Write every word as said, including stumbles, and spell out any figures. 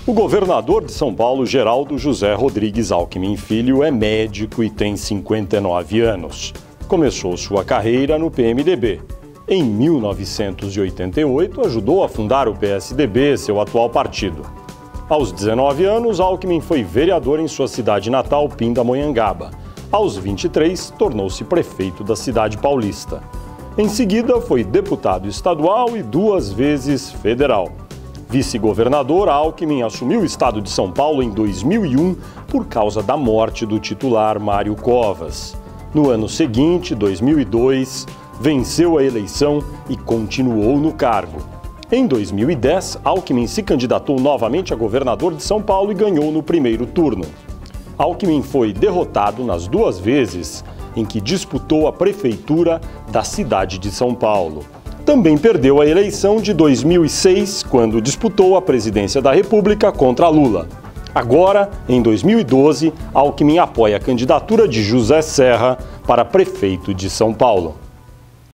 O governador de São Paulo, Geraldo José Rodrigues Alckmin Filho, é médico e tem cinquenta e nove anos. Começou sua carreira no P M D B. Em mil novecentos e oitenta e oito, ajudou a fundar o P S D B, seu atual partido. Aos dezenove anos, Alckmin foi vereador em sua cidade natal, Pindamonhangaba. Aos vinte e três, tornou-se prefeito da cidade paulista. Em seguida, foi deputado estadual e duas vezes federal. Vice-governador, Alckmin assumiu o estado de São Paulo em dois mil e um por causa da morte do titular Mário Covas. No ano seguinte, dois mil e dois, venceu a eleição e continuou no cargo. Em dois mil e dez, Alckmin se candidatou novamente a governador de São Paulo e ganhou no primeiro turno. Alckmin foi derrotado nas duas vezes em que disputou a prefeitura da cidade de São Paulo. Também perdeu a eleição de dois mil e seis, quando disputou a presidência da República contra Lula. Agora, em dois mil e doze, Alckmin apoia a candidatura de José Serra para prefeito de São Paulo.